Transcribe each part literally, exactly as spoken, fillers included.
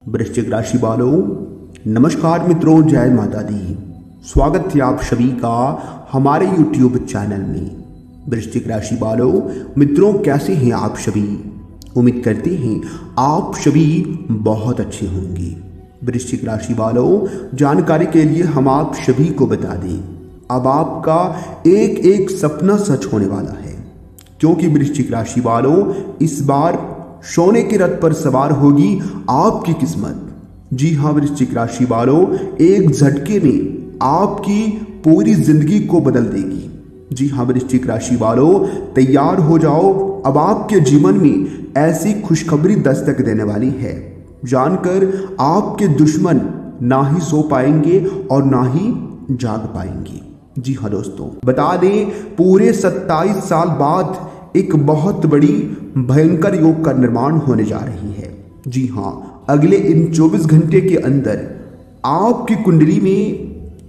वृश्चिक राशि वालों, नमस्कार मित्रों, जय माता दी। स्वागत है आप सभी का हमारे यूट्यूब चैनल में। वृश्चिक राशि वालों मित्रों, कैसे हैं आप सभी? उम्मीद करते हैं आप सभी बहुत अच्छे होंगे। वृश्चिक राशि वालों, जानकारी के लिए हम आप सभी को बता दें, अब आपका एक एक सपना सच होने वाला है, क्योंकि वृश्चिक राशि वालों इस बार सोने के रथ पर सवार होगी आपकी किस्मत। जी हाँ वृश्चिक राशि वालों, एक झटके में आपकी पूरी जिंदगी को बदल देगी। जी हाँ वृश्चिक राशि वालों, तैयार हो जाओ, अब आपके जीवन में ऐसी खुशखबरी दस्तक देने वाली है, जानकर आपके दुश्मन ना ही सो पाएंगे और ना ही जाग पाएंगे। जी हाँ दोस्तों, बता दें पूरे सत्ताईस साल बाद एक बहुत बड़ी भयंकर योग का निर्माण होने जा रही है। जी हाँ, अगले इन चौबीस घंटे के अंदर आपकी कुंडली में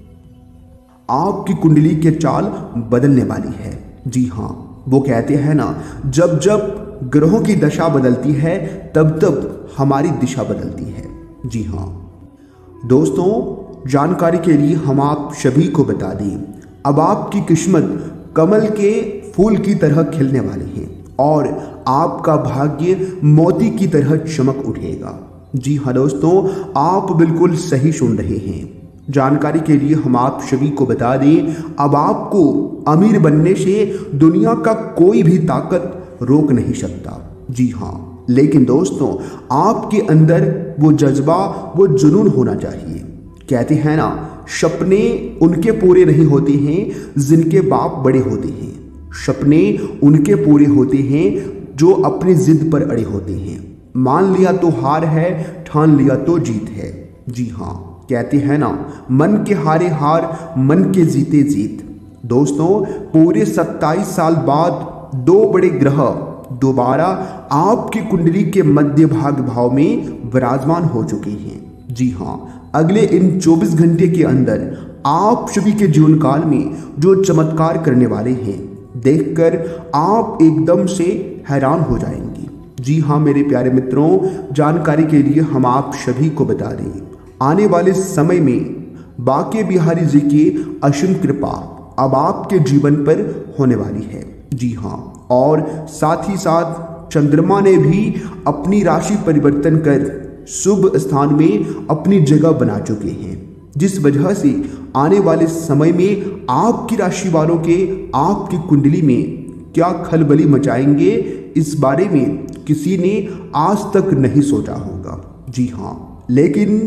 आपकी कुंडली के चाल बदलने वाली है। जी हाँ, वो कहते हैं ना, जब जब ग्रहों की दशा बदलती है तब तब हमारी दिशा बदलती है। जी हाँ दोस्तों, जानकारी के लिए हम आप सभी को बता दें, अब आपकी किस्मत कमल के फूल की तरह खिलने वाली है और आपका भाग्य मोती की तरह चमक उठेगा। जी हाँ दोस्तों, आप बिल्कुल सही सुन रहे हैं। जानकारी के लिए हम आप सभी को बता दें, अब आपको अमीर बनने से दुनिया का कोई भी ताकत रोक नहीं सकता। जी हाँ, लेकिन दोस्तों आपके अंदर वो जज्बा, वो जुनून होना चाहिए। कहते हैं ना, सपने उनके पूरे नहीं होते हैं जिनके बाप बड़े होते हैं, सपने उनके पूरे होते हैं जो अपनी जिद पर अड़े होते हैं। मान लिया तो हार है, ठान लिया तो जीत है। जी हाँ, कहते हैं ना, मन के हारे हार, मन के जीते जीत। दोस्तों पूरे सत्ताईस साल बाद दो बड़े ग्रह दोबारा आपकी कुंडली के मध्य भाग भाव में विराजमान हो चुके हैं। जी हाँ, अगले इन चौबीस घंटे के अंदर आप सभी के जीवन काल में जो चमत्कार करने वाले हैं, देखकर आप एकदम से हैरान हो जाएंगे। जी हाँ मेरे प्यारे मित्रों, जानकारी के लिए हम आप सभी को बता दें, आने वाले समय में बांके बिहारी जी की असीम कृपा अब आपके जीवन पर होने वाली है। जी हाँ, और साथ ही साथ चंद्रमा ने भी अपनी राशि परिवर्तन कर शुभ स्थान में अपनी जगह बना चुके हैं, जिस वजह से आने वाले समय में आपकी राशि वालों के आपकी कुंडली में क्या खलबली मचाएंगे, इस बारे में किसी ने आज तक नहीं सोचा होगा। जी हाँ, लेकिन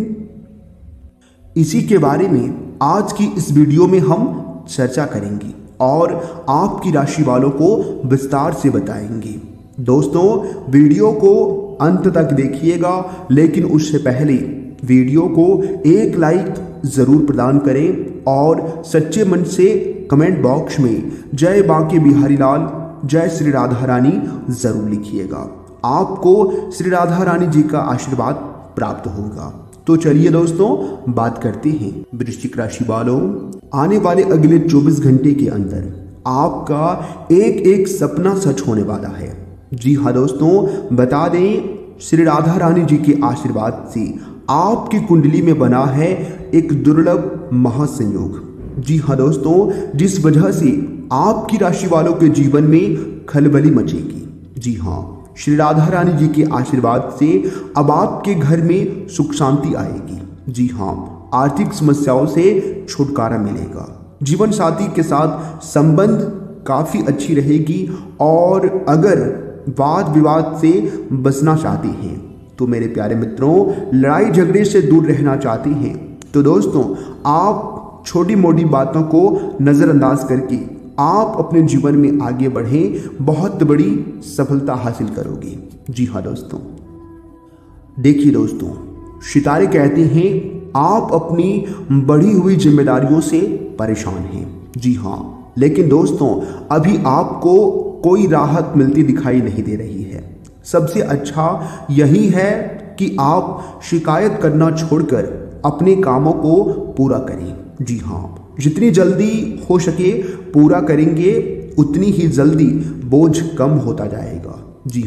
इसी के बारे में आज की इस वीडियो में हम चर्चा करेंगे और आपकी राशि वालों को विस्तार से बताएंगे। दोस्तों वीडियो को अंत तक देखिएगा, लेकिन उससे पहले वीडियो को एक लाइक जरूर प्रदान करें और सच्चे मन से कमेंट बॉक्स में जय बांके बिहारी लाल, जय श्री राधा रानी जरूर लिखिएगा। आपको श्री राधा रानी जी का आशीर्वाद प्राप्त होगा। तो चलिए दोस्तों बात करते हैं वृश्चिक राशि वालों, आने वाले अगले चौबीस घंटे के अंदर आपका एक एक सपना सच होने वाला है। जी हाँ दोस्तों, बता दें श्री राधा रानी जी के आशीर्वाद से आपकी कुंडली में बना है एक दुर्लभ महासंयोग। जी हाँ दोस्तों, जिस वजह से आपकी राशि वालों के जीवन में खलबली मचेगी। जी हाँ, श्री राधा रानी जी के आशीर्वाद से अब आपके घर में सुख शांति आएगी। जी हाँ, आर्थिक समस्याओं से छुटकारा मिलेगा। जीवन साथी के साथ संबंध काफी अच्छी रहेगी और अगर वाद विवाद से बचना चाहते हैं तो मेरे प्यारे मित्रों, लड़ाई झगड़े से दूर रहना चाहते हैं तो दोस्तों आप छोटी मोटी बातों को नज़रअंदाज करके आप अपने जीवन में आगे बढ़ें, बहुत बड़ी सफलता हासिल करोगे। जी हाँ दोस्तों, देखिए दोस्तों, सितारे कहते हैं आप अपनी बढ़ी हुई जिम्मेदारियों से परेशान हैं। जी हाँ, लेकिन दोस्तों अभी आपको कोई राहत मिलती दिखाई नहीं दे रही है। सबसे अच्छा यही है कि आप शिकायत करना छोड़कर अपने कामों को पूरा करें। जी हाँ, जितनी जल्दी हो सके पूरा करेंगे उतनी ही जल्दी बोझ कम होता जाएगा। जी हाँ,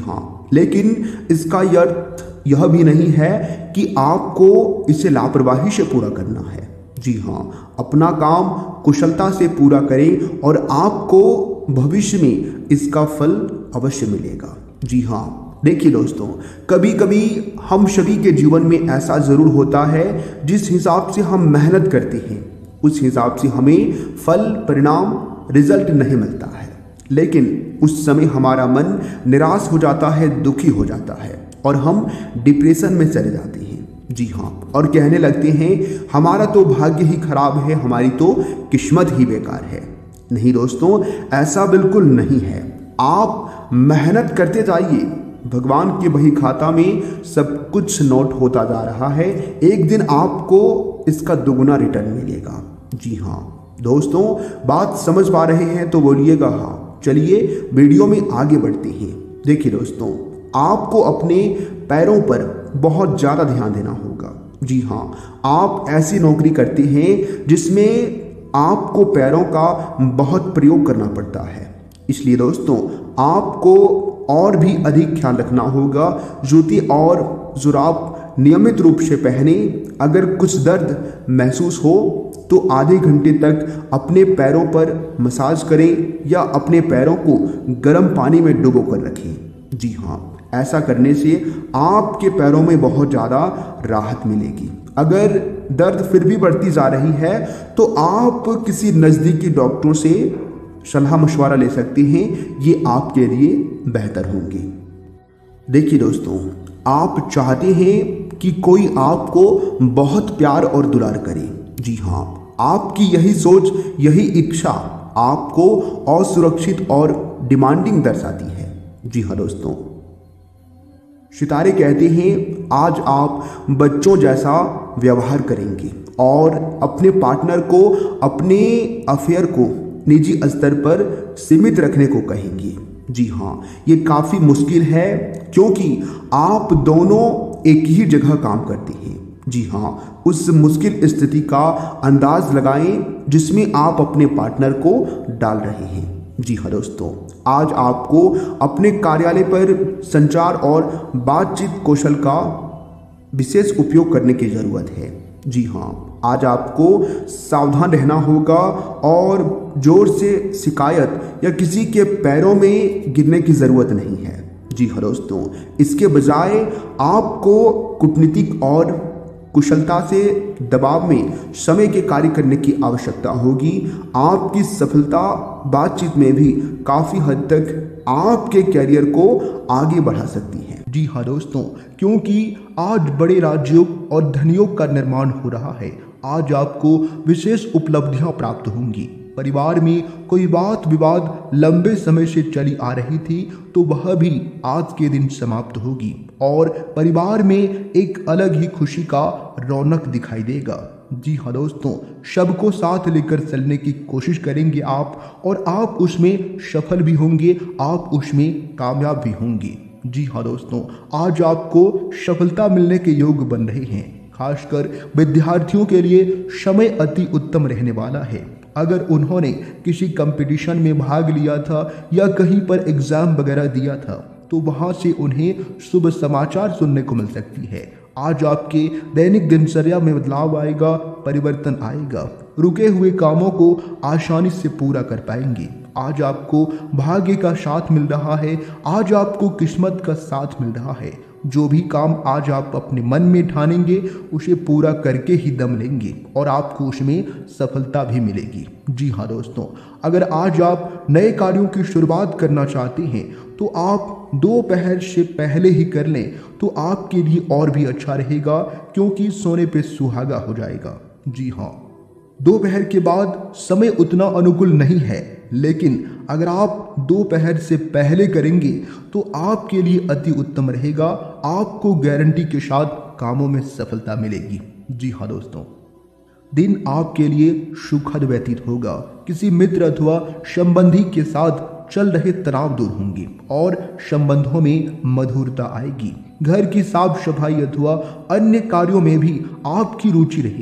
लेकिन इसका अर्थ यह भी नहीं है कि आपको इसे लापरवाही से पूरा करना है। जी हाँ, अपना काम कुशलता से पूरा करें और आपको भविष्य में इसका फल अवश्य मिलेगा। जी हाँ, देखिए दोस्तों, कभी कभी हम सभी के जीवन में ऐसा ज़रूर होता है, जिस हिसाब से हम मेहनत करते हैं उस हिसाब से हमें फल, परिणाम, रिजल्ट नहीं मिलता है। लेकिन उस समय हमारा मन निराश हो जाता है, दुखी हो जाता है और हम डिप्रेशन में चले जाते हैं। जी हाँ, और कहने लगते हैं हमारा तो भाग्य ही खराब है, हमारी तो किस्मत ही बेकार है। नहीं दोस्तों, ऐसा बिल्कुल नहीं है। आप मेहनत करते जाइए, भगवान के बही खाता में सब कुछ नोट होता जा रहा है। एक दिन आपको इसका दुगुना रिटर्न मिलेगा। जी हाँ दोस्तों, बात समझ पा रहे हैं तो बोलिएगा हाँ। चलिए वीडियो में आगे बढ़ते हैं। देखिए दोस्तों, आपको अपने पैरों पर बहुत ज़्यादा ध्यान देना होगा। जी हाँ, आप ऐसी नौकरी करते हैं जिसमें आपको पैरों का बहुत प्रयोग करना पड़ता है, इसलिए दोस्तों आपको और भी अधिक ख्याल रखना होगा। जूते और जुराब नियमित रूप से पहने। अगर कुछ दर्द महसूस हो तो आधे घंटे तक अपने पैरों पर मसाज करें या अपने पैरों को गर्म पानी में डुबो कर रखें। जी हाँ, ऐसा करने से आपके पैरों में बहुत ज़्यादा राहत मिलेगी। अगर दर्द फिर भी बढ़ती जा रही है तो आप किसी नज़दीकी डॉक्टर से सलाह मशवरा ले सकते हैं, ये आपके लिए बेहतर होंगे। देखिए दोस्तों, आप चाहते हैं कि कोई आपको बहुत प्यार और दुलार करे। जी हाँ, आपकी यही सोच, यही इच्छा आपको असुरक्षित और डिमांडिंग दर्शाती है। जी हाँ दोस्तों, सितारे कहते हैं आज आप बच्चों जैसा व्यवहार करेंगे और अपने पार्टनर को अपने अफेयर को निजी स्तर पर सीमित रखने को कहेंगे। जी हाँ, ये काफ़ी मुश्किल है क्योंकि आप दोनों एक ही जगह काम करते हैं। जी हाँ, उस मुश्किल स्थिति का अंदाज लगाएं जिसमें आप अपने पार्टनर को डाल रहे हैं। जी हाँ दोस्तों, आज आपको अपने कार्यालय पर संचार और बातचीत कौशल का विशेष उपयोग करने की ज़रूरत है। जी हाँ, आज आपको सावधान रहना होगा और जोर से शिकायत या किसी के पैरों में गिरने की ज़रूरत नहीं है। जी हाँ दोस्तों, इसके बजाय आपको कूटनीतिक और कुशलता से दबाव में समय के कार्य करने की आवश्यकता होगी। आपकी सफलता बातचीत में भी काफ़ी हद तक आपके करियर को आगे बढ़ा सकती है। जी हाँ दोस्तों, क्योंकि आज बड़े राज्यों और धनियों का निर्माण हो रहा है। आज आपको विशेष उपलब्धियां प्राप्त होंगी। परिवार में कोई बात विवाद लंबे समय से चली आ रही थी तो वह भी आज के दिन समाप्त होगी और परिवार में एक अलग ही खुशी का रौनक दिखाई देगा। जी हाँ दोस्तों, सबको साथ लेकर चलने की कोशिश करेंगे आप और आप उसमें सफल भी होंगे, आप उसमें कामयाब भी होंगे। जी हाँ दोस्तों, आज आपको सफलता मिलने के योग बन रहे हैं। खासकर विद्यार्थियों के लिए समय अति उत्तम रहने वाला है। अगर उन्होंने किसी कंपटीशन में भाग लिया था या कहीं पर एग्जाम वगैरह दिया था तो वहां से उन्हें शुभ समाचार सुनने को मिल सकती है। आज आपके दैनिक दिनचर्या में बदलाव आएगा, परिवर्तन आएगा। रुके हुए कामों को आसानी से पूरा कर पाएंगे। आज आपको भाग्य का साथ मिल रहा है, आज आपको किस्मत का साथ मिल रहा है। जो भी काम आज आप अपने मन में ठानेंगे उसे पूरा करके ही दम लेंगे और आपको उसमें सफलता भी मिलेगी। जी हाँ दोस्तों, अगर आज आप नए कार्यों की शुरुआत करना चाहते हैं तो आप दोपहर से पहले ही कर लें तो आपके लिए और भी अच्छा रहेगा, क्योंकि सोने पे सुहागा हो जाएगा। जी हाँ, दोपहर के बाद समय उतना अनुकूल नहीं है, लेकिन अगर आप दोपहर से पहले करेंगे तो आपके लिए अति उत्तम रहेगा। आपको गारंटी के साथ कामों में सफलता मिलेगी। जी हाँ दोस्तों, दिन आपके लिए सुखद व्यतीत होगा। किसी मित्र अथवा संबंधी के साथ चल रहे तनाव दूर होंगे और संबंधों में मधुरता आएगी। घर की साफ सफाई अथवा अन्य कार्यों में भी आपकी रुचि रहेगी।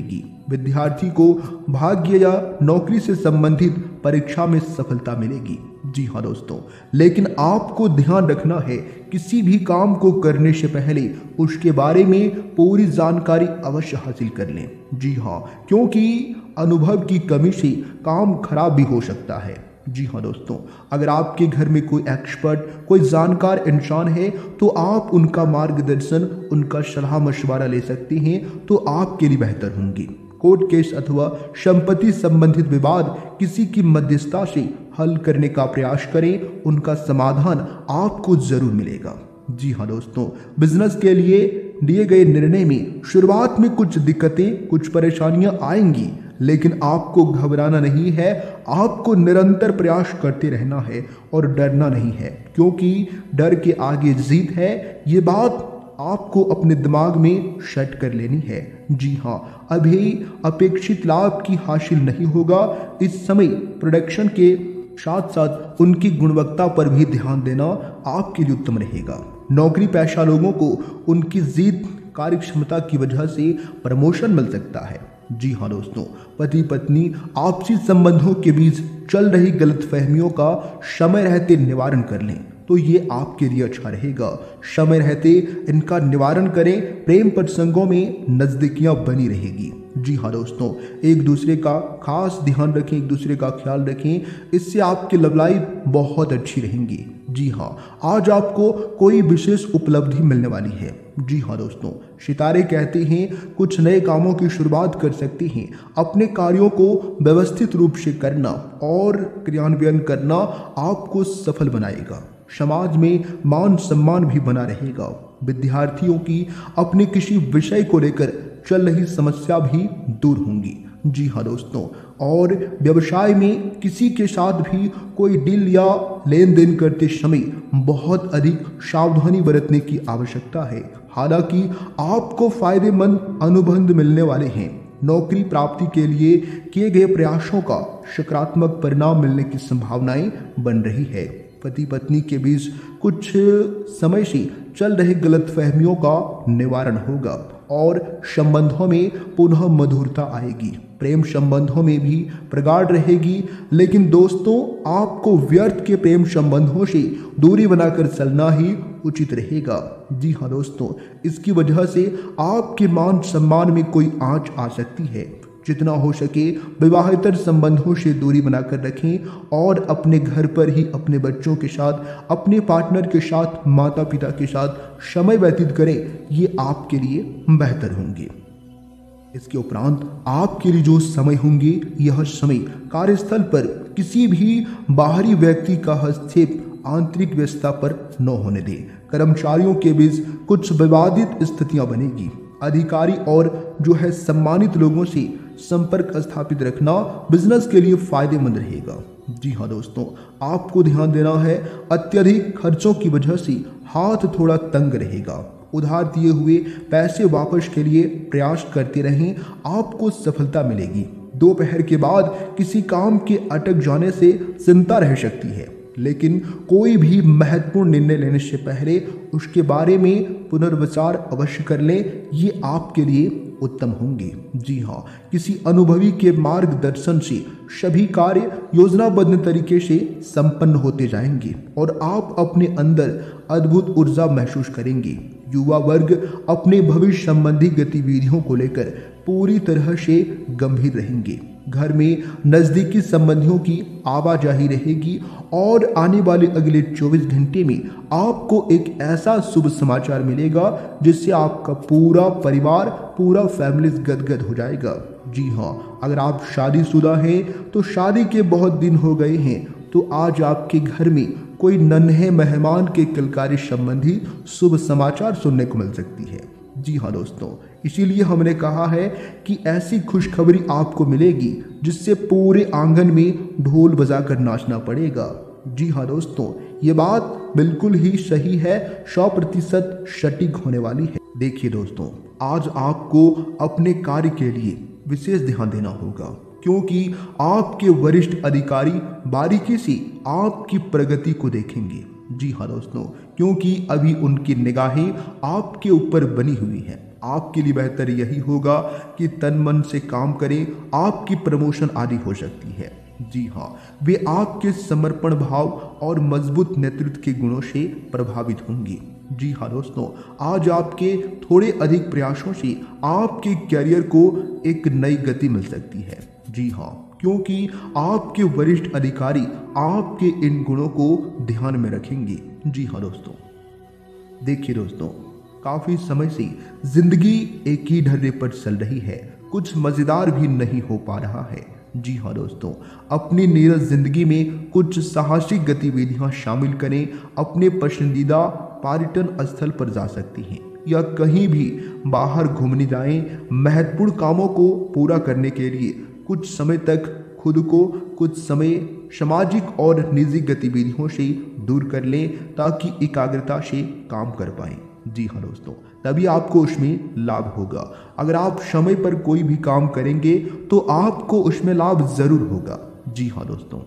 विद्यार्थी को भाग्य या नौकरी से संबंधित परीक्षा में सफलता मिलेगी। जी हाँ दोस्तों, लेकिन आपको ध्यान रखना है, किसी भी काम को करने से पहले उसके बारे में पूरी जानकारी अवश्य हासिल कर लें। जी हाँ, क्योंकि अनुभव की कमी से काम खराब भी हो सकता है। जी हाँ दोस्तों, अगर आपके घर में कोई एक्सपर्ट, कोई जानकार इंसान है तो आप उनका मार्गदर्शन, उनका सलाह मशवरा ले सकते हैं तो आपके लिए बेहतर होंगे। कोर्ट केस अथवा संपत्ति संबंधित विवाद किसी की मध्यस्थता से हल करने का प्रयास करें, उनका समाधान आपको जरूर मिलेगा। जी हाँ दोस्तों, बिजनेस के लिए लिए गए निर्णय में शुरुआत में कुछ दिक्कतें, कुछ परेशानियां आएंगी, लेकिन आपको घबराना नहीं है। आपको निरंतर प्रयास करते रहना है और डरना नहीं है, क्योंकि डर के आगे जीत है। ये बात आपको अपने दिमाग में सेट कर लेनी है। जी हाँ, अभी अपेक्षित लाभ की हासिल नहीं होगा। इस समय प्रोडक्शन के साथ साथ उनकी गुणवत्ता पर भी ध्यान देना आपके लिए उत्तम रहेगा। नौकरी पेशा लोगों को उनकी जीत, कार्य क्षमता की वजह से प्रमोशन मिल सकता है। जी हाँ दोस्तों, पति पत्नी आपसी संबंधों के बीच चल रही गलतफहमियों का समय रहते निवारण कर लें तो ये आपके लिए अच्छा रहेगा। समय रहते इनका निवारण करें, प्रेम प्रसंगों में नजदीकियां बनी रहेगी। जी हाँ दोस्तों, एक दूसरे का खास ध्यान रखें, एक दूसरे का ख्याल रखें, इससे आपकी लव लाइफ बहुत अच्छी रहेंगी। जी हाँ, आज आपको कोई विशेष उपलब्धि मिलने वाली है। जी हाँ दोस्तों, सितारे कहते हैं कुछ नए कामों की शुरुआत कर सकते हैं। अपने कार्यों को व्यवस्थित रूप से करना और क्रियान्वयन करना आपको सफल बनाएगा। समाज में मान सम्मान भी बना रहेगा। विद्यार्थियों की अपने किसी विषय को लेकर चल रही समस्या भी दूर होंगी। जी हाँ दोस्तों, और व्यवसाय में किसी के साथ भी कोई डील या लेन देन करते समय बहुत अधिक सावधानी बरतने की आवश्यकता है। हालांकि आपको फायदेमंद अनुबंध मिलने वाले हैं। नौकरी प्राप्ति के लिए किए गए प्रयासों का सकारात्मक परिणाम मिलने की संभावनाएं बन रही है। पति पत्नी के बीच कुछ समय से चल रही गलतफहमियों का निवारण होगा और संबंधों में पुनः मधुरता आएगी। प्रेम संबंधों में भी प्रगाढ़ रहेगी, लेकिन दोस्तों आपको व्यर्थ के प्रेम संबंधों से दूरी बनाकर चलना ही उचित रहेगा। जी हाँ दोस्तों, इसकी वजह से आपके मान सम्मान में कोई आंच आ सकती है। जितना हो सके विवाहेतर संबंधों से दूरी बनाकर रखें और अपने घर पर ही अपने बच्चों के साथ, अपने पार्टनर के साथ, माता पिता के साथ समय व्यतीत करें। ये आपके लिए बेहतर होंगे। इसके उपरांत आपके लिए जो समय होंगे, यह समय कार्यस्थल पर किसी भी बाहरी व्यक्ति का हस्तक्षेप आंतरिक व्यस्तता पर न होने दें। कर्मचारियों के बीच कुछ विवादित स्थितियां बनेगी। अधिकारी और जो है सम्मानित लोगों से संपर्क स्थापित रखना बिजनेस के लिए फायदेमंद रहेगा। जी हाँ दोस्तों, आपको ध्यान देना है, अत्यधिक खर्चों की वजह से हाथ थोड़ा तंग रहेगा। उधार दिए हुए पैसे वापस के लिए प्रयास करते रहें, आपको सफलता मिलेगी। दोपहर के बाद किसी काम के अटक जाने से चिंता रह सकती है, लेकिन कोई भी महत्वपूर्ण निर्णय लेने से पहले उसके बारे में पुनर्विचार अवश्य कर लें। ये आपके लिए उत्तम होंगे। जी हाँ, किसी अनुभवी के मार्गदर्शन से सभी कार्य योजनाबद्ध तरीके से संपन्न होते जाएंगे और आप अपने अंदर अद्भुत ऊर्जा महसूस करेंगे। युवा वर्ग अपने भविष्य संबंधी गतिविधियों को लेकर पूरी तरह से गंभीर रहेंगे। घर में नजदीकी संबंधियों की आवाजाही रहेगी और आने वाले अगले चौबीस घंटे में आपको एक ऐसा शुभ समाचार मिलेगा जिससे आपका पूरा परिवार, पूरा फैमिली गदगद हो जाएगा। जी हाँ, अगर आप शादीशुदा हैं तो शादी के बहुत दिन हो गए हैं तो आज आपके घर में कोई नन्हे मेहमान के किलकारी संबंधी शुभ समाचार सुनने को मिल सकती है। जी हाँ दोस्तों, इसीलिए हमने कहा है कि ऐसी खुशखबरी आपको मिलेगी जिससे पूरे आंगन में ढोल बजाकर नाचना पड़ेगा। जी हाँ दोस्तों, ये बात बिल्कुल ही सही है, सौ प्रतिशत सटीक होने वाली है। देखिए दोस्तों, आज आपको अपने कार्य के लिए विशेष ध्यान देना होगा, क्योंकि आपके वरिष्ठ अधिकारी बारीकी से आपकी प्रगति को देखेंगे। जी हाँ दोस्तों, क्योंकि अभी उनकी निगाहें आपके ऊपर बनी हुई हैं। आपके लिए बेहतर यही होगा कि तन मन से काम करें, आपकी प्रमोशन आदि हो सकती है। जी हाँ, वे आपके समर्पण भाव और मजबूत नेतृत्व के गुणों से प्रभावित होंगे। जी हाँ दोस्तों, आज आपके थोड़े अधिक प्रयासों से आपके करियर को एक नई गति मिल सकती है। जी हाँ, क्योंकि आपके वरिष्ठ अधिकारी आपके इन गुणों को ध्यान में रखेंगे। जी हाँ दोस्तों, देखिए दोस्तों, काफी समय से जिंदगी एक ही ढर्रे पर चल रही है, कुछ मजेदार भी नहीं हो पा रहा है। जी हाँ दोस्तों, अपनी नीरस जिंदगी में कुछ साहसिक गतिविधियां शामिल करें। अपने पसंदीदा पर्यटन स्थल पर जा सकती हैं या कहीं भी बाहर घूमने जाएं। महत्वपूर्ण कामों को पूरा करने के लिए कुछ समय तक खुद को कुछ समय सामाजिक और निजी गतिविधियों से दूर कर लें ताकि एकाग्रता से काम कर पाएं। जी हाँ दोस्तों, तभी आपको उसमें लाभ होगा। अगर आप समय पर कोई भी काम करेंगे तो आपको उसमें लाभ जरूर होगा। जी हाँ दोस्तों,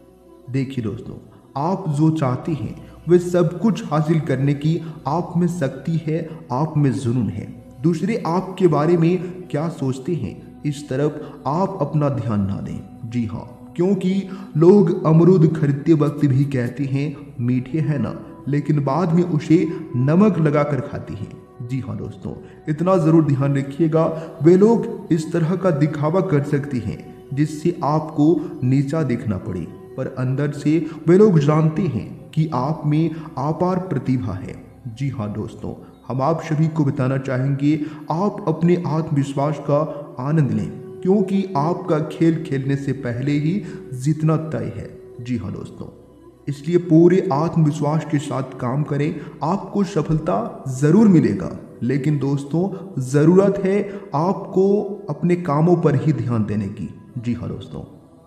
देखिए दोस्तों, आप जो चाहते हैं वे सब कुछ हासिल करने की आप में शक्ति है, आप में जुनून है। दूसरे आपके बारे में क्या सोचते हैं इस तरफ आप अपना ध्यान ना दें। जी हाँ, क्योंकि लोग अमरूद खरीदते वक्त भी कहते हैं मीठे हैं ना, लेकिन बाद में उसे नमक लगाकर खाते हैं। जी हाँ दोस्तों, इतना जरूर ध्यान रखिएगा, वे लोग इस तरह का दिखावा कर सकते हैं जिससे आपको नीचा दिखना पड़े, पर अंदर से वे लोग जानते हैं कि आप में अपार प्रतिभा है। जी हाँ दोस्तों, हम आप सभी को बताना चाहेंगे आप अपने आत्मविश्वास का आनंद लें, क्योंकि आपका खेल खेलने से पहले ही जीतना तय है। जी हाँ दोस्तों, इसलिए पूरे आत्मविश्वास के साथ काम करें, आपको सफलता जरूर मिलेगा। लेकिन दोस्तों, जरूरत है आपको अपने कामों पर ही ध्यान देने की। जी हाँ दोस्तों,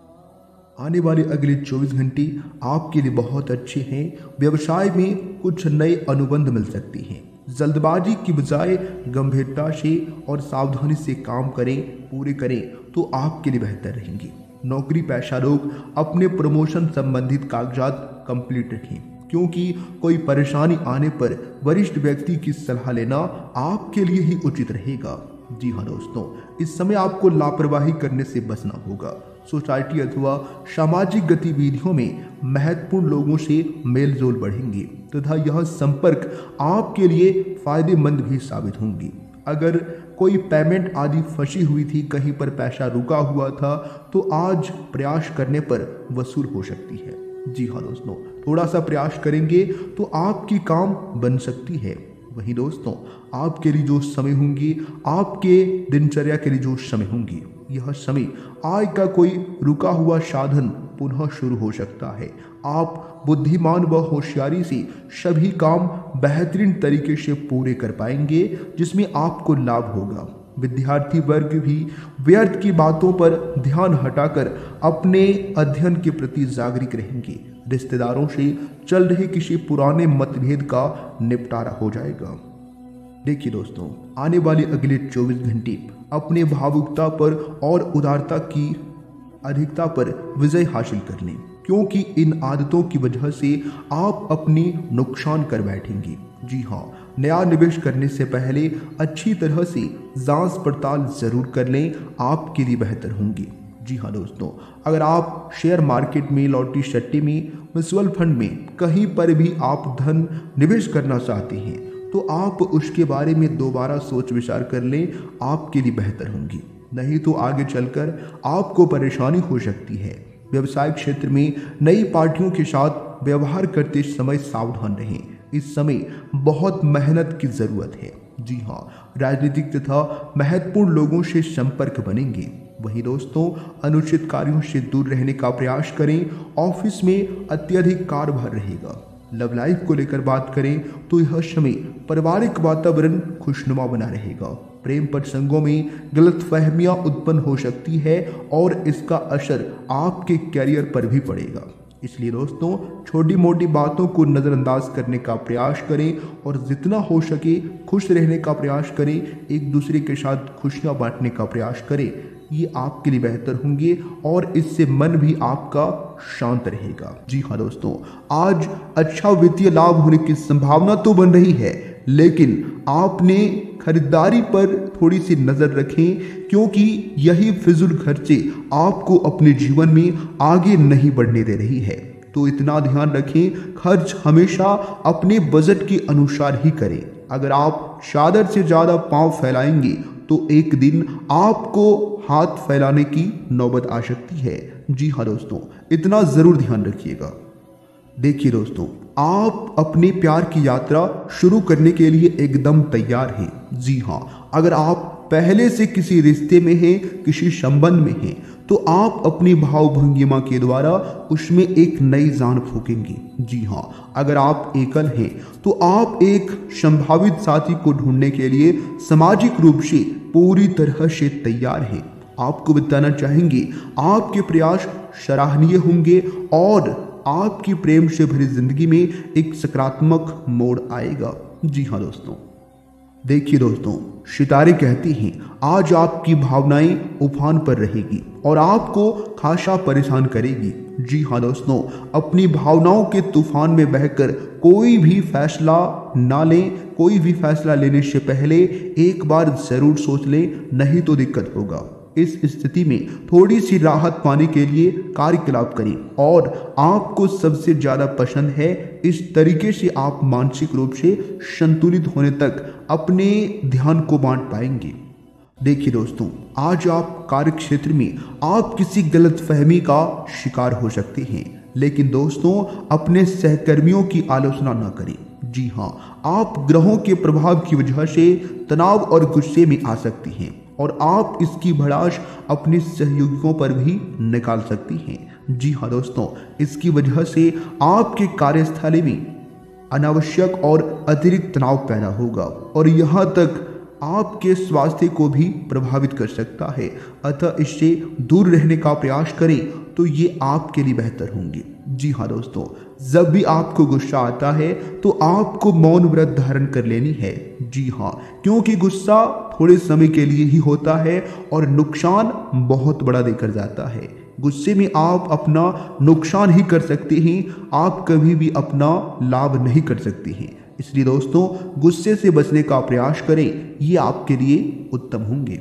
आने वाले अगले चौबीस घंटे आपके लिए बहुत अच्छे हैं। व्यवसाय में कुछ नए अनुबंध मिल सकते हैं। जल्दबाजी की बजाय गंभीरता से और सावधानी से काम करें, पूरे करें तो आपके लिए बेहतर रहेंगे। नौकरी पेशा लोग अपने प्रमोशन संबंधित कागजात कंप्लीट रखें, क्योंकि कोई परेशानी आने पर वरिष्ठ व्यक्ति की सलाह लेना आपके लिए ही उचित रहेगा। जी हाँ दोस्तों, इस समय आपको लापरवाही करने से बचना होगा। सोसाइटी अथवा सामाजिक गतिविधियों में महत्वपूर्ण लोगों से मेल जोल बढ़ेंगे तथा यह संपर्क आपके लिए फायदेमंद भी साबित होंगे। अगर कोई पेमेंट आदि फंसी हुई थी, कहीं पर पैसा रुका हुआ था, तो आज प्रयास करने पर वसूल हो सकती है। जी हाँ दोस्तों, थोड़ा सा प्रयास करेंगे तो आपकी काम बन सकती है। वहीं दोस्तों, आपके लिए जो समय होंगी, आपके दिनचर्या के लिए जो समय होंगी, यह समय आय का कोई रुका हुआ साधन पुनः शुरू हो सकता है। आप बुद्धिमान व होशियारी से सभी काम बेहतरीन तरीके से पूरे कर पाएंगे, जिसमें आपको लाभ होगा। विद्यार्थी वर्ग भी व्यर्थ की बातों पर ध्यान हटाकर अपने अध्ययन के प्रति जागरूक रहेंगे। रिश्तेदारों से चल रहे किसी पुराने मतभेद का निपटारा हो जाएगा। देखिए दोस्तों, आने वाले अगले चौबीस घंटे अपने भावुकता पर और उदारता की अधिकता पर विजय हासिल कर लें, क्योंकि इन आदतों की वजह से आप अपनी नुकसान कर बैठेंगे। जी हाँ, नया निवेश करने से पहले अच्छी तरह से जांच पड़ताल जरूर कर लें, आपके लिए बेहतर होंगे। जी हाँ दोस्तों, अगर आप शेयर मार्केट में, लॉटरी सट्टे में, म्यूचुअल फंड में कहीं पर भी आप धन निवेश करना चाहते हैं तो आप उसके बारे में दोबारा सोच विचार कर लें, आपके लिए बेहतर होंगी। नहीं तो आगे चलकर आपको परेशानी हो सकती है। व्यवसाय क्षेत्र में नई पार्टियों के साथ व्यवहार करते समय सावधान रहें, इस समय बहुत मेहनत की जरूरत है। जी हाँ, राजनीतिक तथा महत्वपूर्ण लोगों से संपर्क बनेंगे। वहीं दोस्तों, अनुचित कार्यों से दूर रहने का प्रयास करें। ऑफिस में अत्यधिक कार्यभार रहेगा। लव लाइफ को लेकर बात करें तो यह समय पारिवारिक वातावरण खुशनुमा बना रहेगा। प्रेम प्रसंगों में गलतफहमियां उत्पन्न हो सकती है और इसका असर आपके करियर पर भी पड़ेगा। इसलिए दोस्तों, छोटी मोटी बातों को नज़रअंदाज करने का प्रयास करें और जितना हो सके खुश रहने का प्रयास करें। एक दूसरे के साथ खुशियां बांटने का प्रयास करें, ये आपके लिए बेहतर होंगे और इससे मन भी आपका शांत रहेगा। जी हाँ दोस्तों, आज अच्छा वित्तीय लाभ होने की संभावना तो बन रही है, लेकिन आपने खरीदारी पर थोड़ी सी नज़र रखें, क्योंकि यही फिजूल खर्चे आपको अपने जीवन में आगे नहीं बढ़ने दे रही है। तो इतना ध्यान रखें, खर्च हमेशा अपने बजट के अनुसार ही करें। अगर आप चादर से ज़्यादा पांव फैलाएंगे तो एक दिन आपको हाथ फैलाने की नौबत आ सकती है। जी हाँ दोस्तों, इतना ज़रूर ध्यान रखिएगा। देखिए दोस्तों, आप अपने प्यार की यात्रा शुरू करने के लिए एकदम तैयार हैं। जी हाँ, अगर आप पहले से किसी रिश्ते में हैं, किसी संबंध में हैं, तो आप अपनी भावभंगिमा के द्वारा उसमें एक नई जान फूकेंगे। जी हाँ, अगर आप एकल हैं तो आप एक संभावित साथी को ढूंढने के लिए सामाजिक रूप से पूरी तरह से तैयार हैं। आपको बताना चाहेंगे, आपके प्रयास सराहनीय होंगे और आपकी प्रेम से भरी जिंदगी में एक सकारात्मक मोड़ आएगा। जी हाँ दोस्तों, देखिए दोस्तों, सितारे कहती हैं आज आपकी भावनाएं उफान पर रहेगी और आपको खासा परेशान करेगी। जी हाँ दोस्तों, अपनी भावनाओं के तूफान में बहकर कोई भी फैसला ना लें। कोई भी फैसला लेने से पहले एक बार जरूर सोच लें, नहीं तो दिक्कत होगा। इस स्थिति में थोड़ी सी राहत पाने के लिए कार्यकलाप करें और आपको सबसे ज़्यादा पसंद है। इस तरीके से आप मानसिक रूप से संतुलित होने तक अपने ध्यान को बांट पाएंगे। देखिए दोस्तों, आज आप कार्य क्षेत्र में आप किसी गलतफहमी का शिकार हो सकते हैं, लेकिन दोस्तों अपने सहकर्मियों की आलोचना न करें। जी हाँ, आप ग्रहों के प्रभाव की वजह से तनाव और गुस्से में आ सकती हैं और आप इसकी भड़ास अपने सहयोगियों पर भी निकाल सकती हैं। जी हाँ दोस्तों, इसकी वजह से आपके कार्यस्थल में अनावश्यक और अतिरिक्त तनाव पैदा होगा और यहाँ तक आपके स्वास्थ्य को भी प्रभावित कर सकता है। अतः इससे दूर रहने का प्रयास करें तो ये आपके लिए बेहतर होंगे। जी हाँ दोस्तों, जब भी आपको गुस्सा आता है तो आपको मौन व्रत धारण कर लेनी है। जी हाँ, क्योंकि गुस्सा थोड़े समय के लिए ही होता है और नुकसान बहुत बड़ा देकर जाता है। गुस्से में आप अपना नुकसान ही कर सकते हैं, आप कभी भी अपना लाभ नहीं कर सकते हैं। इसलिए दोस्तों, गुस्से से बचने का प्रयास करें, ये आपके लिए उत्तम होंगे।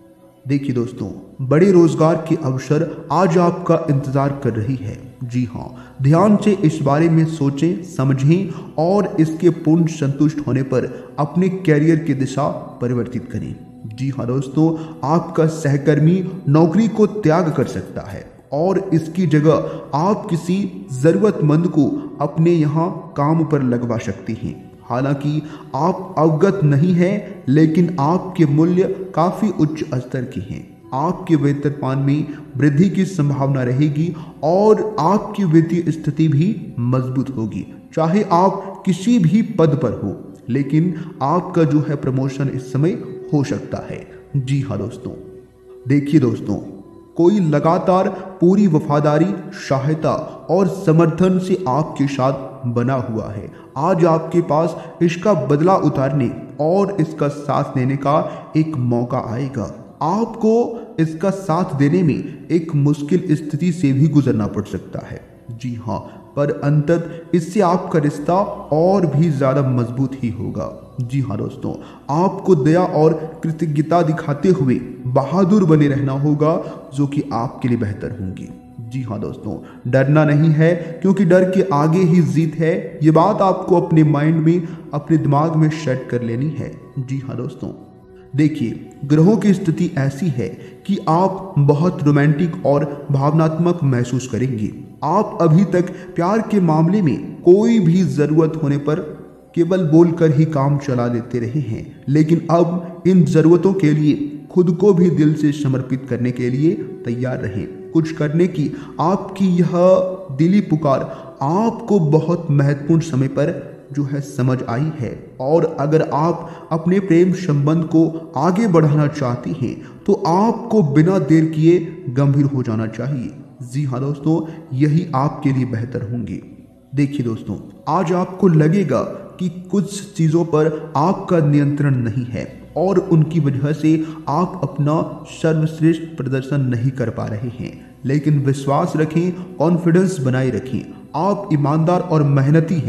देखिए दोस्तों, बड़े रोजगार के अवसर आज आपका इंतजार कर रही है। जी हाँ, ध्यान से इस बारे में सोचें, समझें और इसके पूर्ण संतुष्ट होने पर अपने कैरियर की दिशा परिवर्तित करें। जी हाँ दोस्तों, आपका सहकर्मी नौकरी को त्याग कर सकता है और इसकी जगह आप किसी जरूरतमंद को अपने यहाँ काम पर लगवा सकते हैं। हालांकि आप अवगत नहीं हैं, लेकिन आपके मूल्य काफ़ी उच्च स्तर के हैं। आपके वेतनमान में वृद्धि की संभावना रहेगी और आपकी वित्तीय स्थिति भी मजबूत होगी। चाहे आप किसी भी पद पर हो, लेकिन आपका जो है प्रमोशन इस समय हो सकता है। जी हाँ दोस्तों, देखिए दोस्तों, कोई लगातार पूरी वफादारी, सहायता और समर्थन से आपके साथ बना हुआ है। आज आपके पास इसका बदला उतारने और इसका साथ देने का एक मौका आएगा। आपको इसका साथ देने में एक मुश्किल स्थिति से भी गुजरना पड़ सकता है। जी हाँ, पर अंततः इससे आपका रिश्ता और भी ज़्यादा मजबूत ही होगा। जी हाँ दोस्तों, आपको दया और कृतज्ञता दिखाते हुए बहादुर बने रहना होगा, जो कि आपके लिए बेहतर होंगी। जी हाँ दोस्तों, डरना नहीं है, क्योंकि डर के आगे ही जीत है। ये बात आपको अपने माइंड में, अपने दिमाग में सेट कर लेनी है। जी हाँ दोस्तों, देखिए, ग्रहों की स्थिति ऐसी है कि आप बहुत रोमांटिक और भावनात्मक महसूस करेंगे। आप अभी तक प्यार के मामले में कोई भी ज़रूरत होने पर केवल बोलकर ही काम चला लेते रहे हैं, लेकिन अब इन ज़रूरतों के लिए खुद को भी दिल से समर्पित करने के लिए तैयार रहें। कुछ करने की आपकी यह दिली पुकार आपको बहुत महत्वपूर्ण समय पर जो है समझ आई है, और अगर आप अपने प्रेम संबंध को आगे बढ़ाना चाहती हैं तो आपको बिना देर किए गंभीर हो जाना चाहिए। जी हाँ दोस्तों, यही आपके लिए बेहतर होंगे। देखिए दोस्तों, आज आपको लगेगा कि कुछ चीज़ों पर आपका नियंत्रण नहीं है और उनकी वजह से आप अपना सर्वश्रेष्ठ प्रदर्शन नहीं कर पा रहे हैं, लेकिन विश्वास रखें, कॉन्फिडेंस बनाए रखें। आप ईमानदार और मेहनती हैं,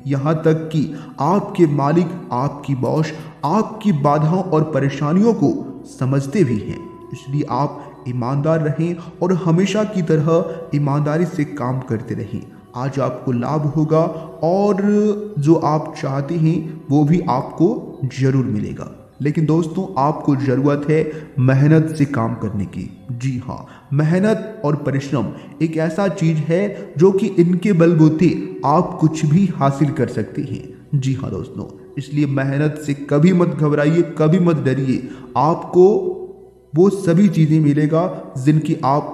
यहाँ तक कि आपके मालिक, आपकी बॉस आपकी बाधाओं और परेशानियों को समझते भी हैं। इसलिए आप ईमानदार रहें और हमेशा की तरह ईमानदारी से काम करते रहें। आज आपको लाभ होगा और जो आप चाहते हैं वो भी आपको जरूर मिलेगा। लेकिन दोस्तों, आपको ज़रूरत है मेहनत से काम करने की। जी हाँ, मेहनत और परिश्रम एक ऐसा चीज़ है जो कि इनके बलबूते आप कुछ भी हासिल कर सकते हैं। जी हाँ दोस्तों, इसलिए मेहनत से कभी मत घबराइए, कभी मत डरिए। आपको वो सभी चीज़ें मिलेगा जिनकी आप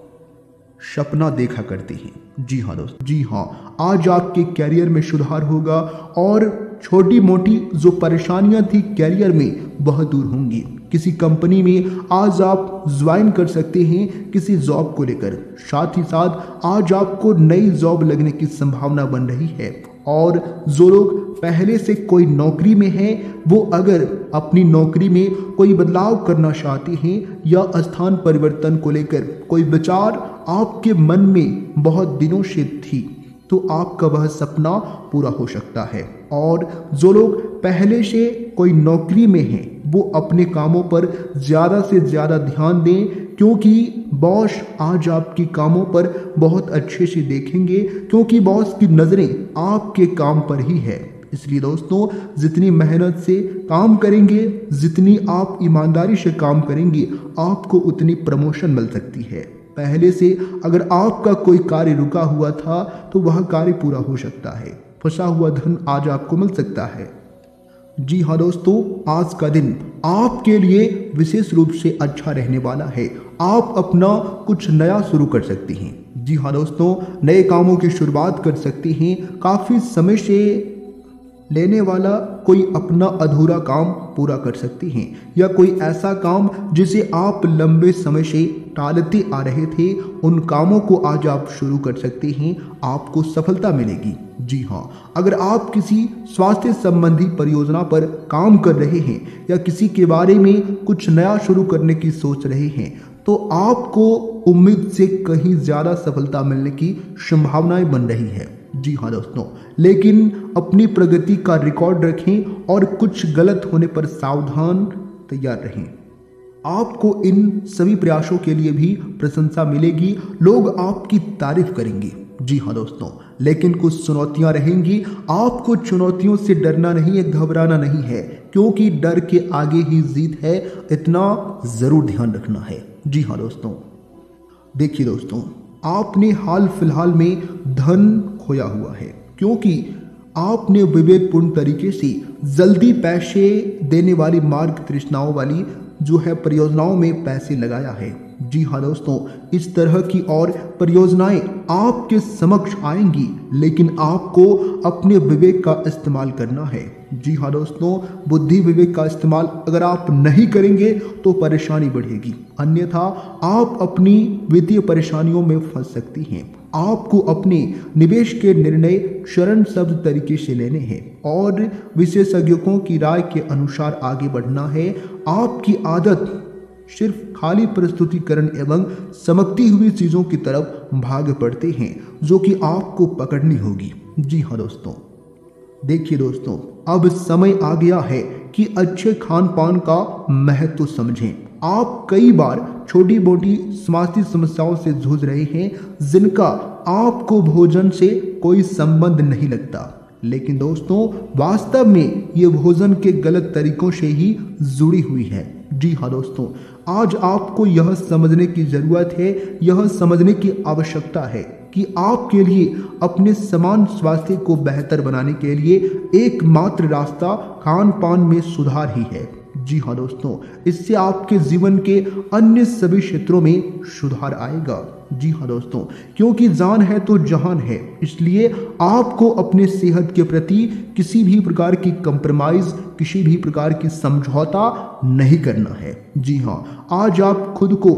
सपना देखा करते हैं। जी हाँ दोस्तों, जी हाँ, आज आपके कैरियर में सुधार होगा और छोटी मोटी जो परेशानियां थी कैरियर में वह दूर होंगी। किसी कंपनी में आज आप ज्वाइन कर सकते हैं किसी जॉब को लेकर। साथ ही साथ आज आपको नई जॉब लगने की संभावना बन रही है। और जो लोग पहले से कोई नौकरी में हैं, वो अगर अपनी नौकरी में कोई बदलाव करना चाहते हैं या स्थान परिवर्तन को लेकर कोई विचार आपके मन में बहुत दिनों से थी, तो आपका वह सपना पूरा हो सकता है। और जो लोग पहले से कोई नौकरी में हैं, वो अपने कामों पर ज़्यादा से ज़्यादा ध्यान दें, क्योंकि बॉस आज आपके कामों पर बहुत अच्छे से देखेंगे, क्योंकि बॉस की नज़रें आपके काम पर ही है। इसलिए दोस्तों, जितनी मेहनत से काम करेंगे, जितनी आप ईमानदारी से काम करेंगे, आपको उतनी प्रमोशन मिल सकती है। पहले से अगर आपका कोई कार्य रुका हुआ था तो वह कार्य पूरा हो सकता है। फंसा हुआ धन आज आपको मिल सकता है। जी हाँ दोस्तों, आज का दिन आपके लिए विशेष रूप से अच्छा रहने वाला है। आप अपना कुछ नया शुरू कर सकते हैं। जी हाँ दोस्तों, नए कामों की शुरुआत कर सकते हैं। काफ़ी समय से लेने वाला कोई अपना अधूरा काम पूरा कर सकते हैं, या कोई ऐसा काम जिसे आप लंबे समय से टालते आ रहे थे, उन कामों को आज आप शुरू कर सकते हैं। आपको सफलता मिलेगी। जी हाँ, अगर आप किसी स्वास्थ्य संबंधी परियोजना पर काम कर रहे हैं या किसी के बारे में कुछ नया शुरू करने की सोच रहे हैं, तो आपको उम्मीद से कहीं ज़्यादा सफलता मिलने की संभावनाएं बन रही है। जी हाँ दोस्तों, लेकिन अपनी प्रगति का रिकॉर्ड रखें और कुछ गलत होने पर सावधान तैयार रहें। आपको इन सभी प्रयासों के लिए भी प्रशंसा मिलेगी, लोग आपकी तारीफ करेंगे। जी हाँ दोस्तों, लेकिन कुछ चुनौतियां रहेंगी। आपको चुनौतियों से डरना नहीं है, घबराना नहीं है, क्योंकि डर के आगे ही जीत है, इतना ज़रूर ध्यान रखना है। जी हाँ दोस्तों, देखिए दोस्तों, आपने हाल फिलहाल में धन खोया हुआ है, क्योंकि आपने विवेकपूर्ण तरीके से जल्दी पैसे देने वाली मार्ग तृष्णाओं वाली जो है परियोजनाओं में पैसे लगाया है। जी हाँ दोस्तों, इस तरह की और परियोजनाएं आपके समक्ष आएंगी, लेकिन आपको अपने विवेक का इस्तेमाल करना है। जी हाँ दोस्तों, बुद्धि विवेक का इस्तेमाल अगर आप नहीं करेंगे तो परेशानी बढ़ेगी, अन्यथा आप अपनी वित्तीय परेशानियों में फंस सकती हैं। आपको अपने निवेश के निर्णय शरण शब्द तरीके से लेने हैं और विशेषज्ञों की राय के अनुसार आगे बढ़ना है। आपकी आदत सिर्फ खाली प्रस्तुतिकरण एवं चमकती हुई चीज़ों की तरफ भाग पड़ते हैं, जो कि आपको पकड़नी होगी। जी हाँ दोस्तों, देखिए दोस्तों, अब समय आ गया है कि अच्छे खान पान का महत्व समझें। आप कई बार छोटी मोटी स्वास्थ्य समस्याओं से जूझ रहे हैं, जिनका आपको भोजन से कोई संबंध नहीं लगता, लेकिन दोस्तों वास्तव में ये भोजन के गलत तरीकों से ही जुड़ी हुई है। जी हाँ दोस्तों, आज आपको यह समझने की जरूरत है, यह समझने की आवश्यकता है कि आपके लिए अपने समान स्वास्थ्य को बेहतर बनाने के लिए एकमात्र रास्ता खान पान में सुधार ही है। जी हाँ दोस्तों, इससे आपके जीवन के अन्य सभी क्षेत्रों में सुधार आएगा। जी हाँ दोस्तों, क्योंकि जान है तो जहान है, इसलिए आपको अपने सेहत के प्रति किसी भी प्रकार की कंप्रोमाइज, किसी भी प्रकार की समझौता नहीं करना है। जी हाँ, आज आप खुद को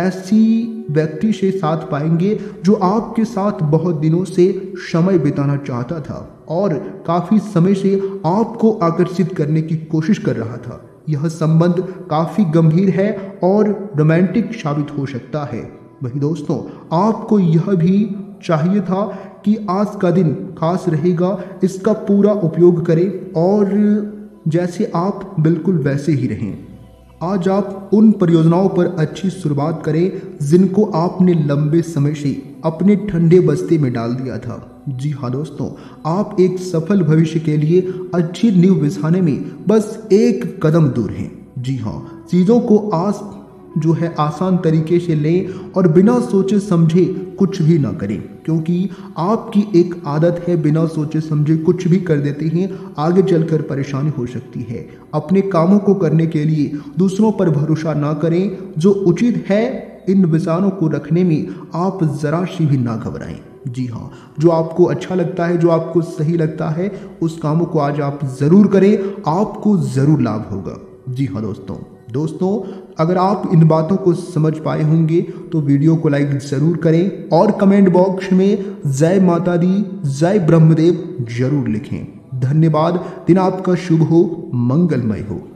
ऐसी व्यक्ति से साथ पाएंगे जो आपके साथ बहुत दिनों से समय बिताना चाहता था और काफ़ी समय से आपको आकर्षित करने की कोशिश कर रहा था। यह संबंध काफ़ी गंभीर है और रोमांटिक साबित हो सकता है। वही दोस्तों, आपको यह भी चाहिए था कि आज का दिन खास रहेगा, इसका पूरा उपयोग करें और जैसे आप बिल्कुल वैसे ही रहें। आज आप उन परियोजनाओं पर अच्छी शुरुआत करें जिनको आपने लंबे समय से अपने ठंडे बस्ते में डाल दिया था। जी हाँ दोस्तों, आप एक सफल भविष्य के लिए अच्छी नींव बिछाने में बस एक कदम दूर हैं। जी हाँ, चीज़ों को आज जो है आसान तरीके से लें और बिना सोचे समझे कुछ भी ना करें, क्योंकि आपकी एक आदत है बिना सोचे समझे कुछ भी कर देते हैं, आगे चलकर परेशानी हो सकती है। अपने कामों को करने के लिए दूसरों पर भरोसा ना करें, जो उचित है इन विचारों को रखने में आप जरा सी भी ना घबराएं। जी हाँ, जो आपको अच्छा लगता है, जो आपको सही लगता है, उस कामों को आज आप ज़रूर करें, आपको ज़रूर लाभ होगा। जी हाँ दोस्तों दोस्तों अगर आप इन बातों को समझ पाए होंगे तो वीडियो को लाइक ज़रूर करें और कमेंट बॉक्स में जय माता दी, जय ब्रह्मदेव जरूर लिखें। धन्यवाद। दिन आपका शुभ हो, मंगलमय हो।